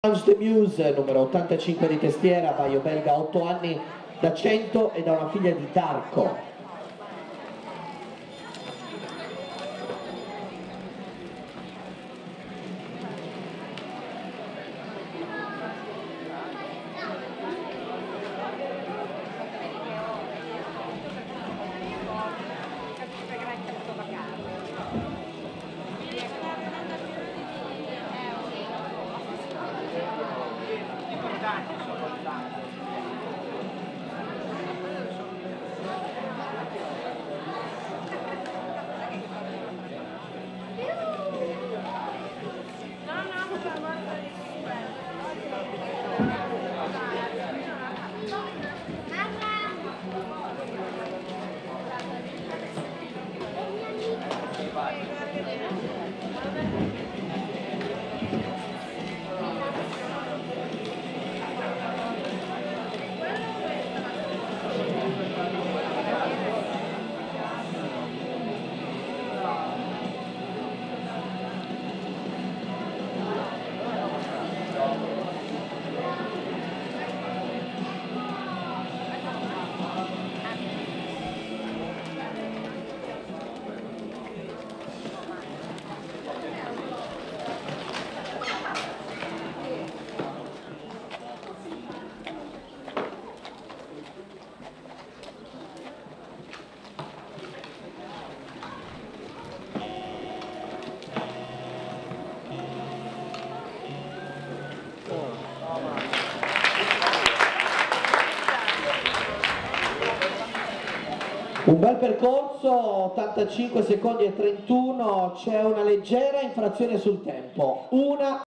The Muse, numero 85 di Testiera, paio belga, 8 anni, da 100 e da una figlia di Tarco. Un bel percorso, 85 secondi e 31, c'è una leggera infrazione sul tempo.